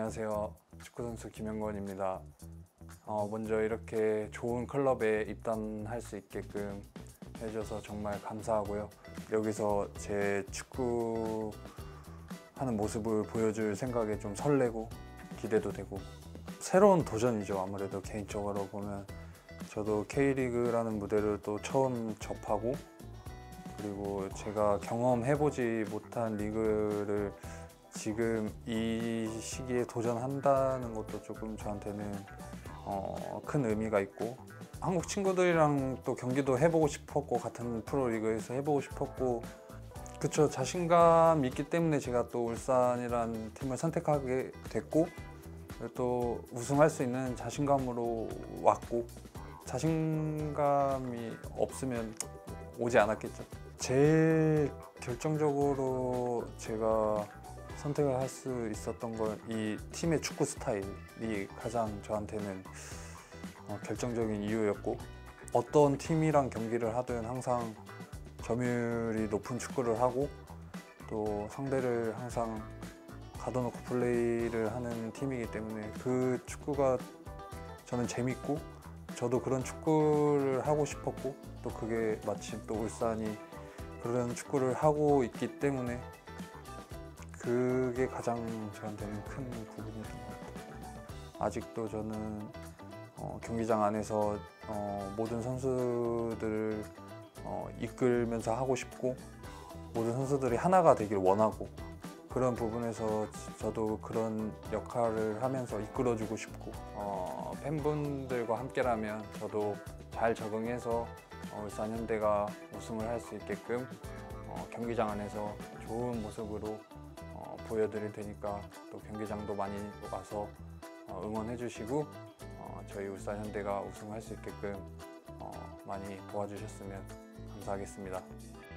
안녕하세요. 축구선수 김영권입니다. 먼저 이렇게 좋은 클럽에 입단할 수 있게끔 해줘서 정말 감사하고요. 여기서 제 축구하는 모습을 보여줄 생각에 좀 설레고 기대도 되고 새로운 도전이죠. 아무래도 개인적으로 보면 저도 K리그라는 무대를 또 처음 접하고, 그리고 제가 경험해보지 못한 리그를 지금 이 시기에 도전한다는 것도 조금 저한테는 큰 의미가 있고, 한국 친구들이랑 또 경기도 해보고 싶었고, 같은 프로리그에서 해보고 싶었고, 그쵸, 자신감 있기 때문에 제가 또 울산이란 팀을 선택하게 됐고, 또 우승할 수 있는 자신감으로 왔고, 자신감이 없으면 오지 않았겠죠. 제일 결정적으로 제가 선택을 할 수 있었던 건 이 팀의 축구 스타일이 가장 저한테는 결정적인 이유였고, 어떤 팀이랑 경기를 하든 항상 점유율이 높은 축구를 하고, 또 상대를 항상 가둬놓고 플레이를 하는 팀이기 때문에 그 축구가 저는 재밌고, 저도 그런 축구를 하고 싶었고, 또 그게 마침 또 울산이 그런 축구를 하고 있기 때문에 그게 가장 저한테는 큰 부분이었던 것 같아요. 아직도 저는 경기장 안에서 모든 선수들을 이끌면서 하고 싶고, 모든 선수들이 하나가 되길 원하고, 그런 부분에서 저도 그런 역할을 하면서 이끌어주고 싶고, 팬분들과 함께라면 저도 잘 적응해서 울산 현대가 우승을 할 수 있게끔 경기장 안에서 좋은 모습으로 보여드릴 테니까, 또 경기장도 많이 와서 응원해 주시고, 저희 울산 현대가 우승할 수 있게끔 많이 도와주셨으면 감사하겠습니다.